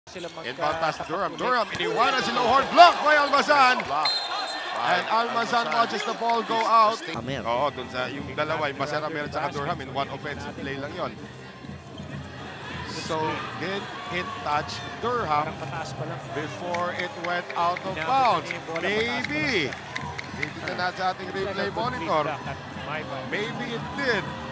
Inbound pass to Durham. Durham, iniwanan si Lohorn. Block by Almazan. And Almazan watches the ball go out. Oo, dun sa yung dalawa, yung Maseramer at saka Durham, in one offensive play lang yon. So, did it touch Durham before it went out of bounds? Maybe. Maybe na sa ating replay monitor. Maybe it did.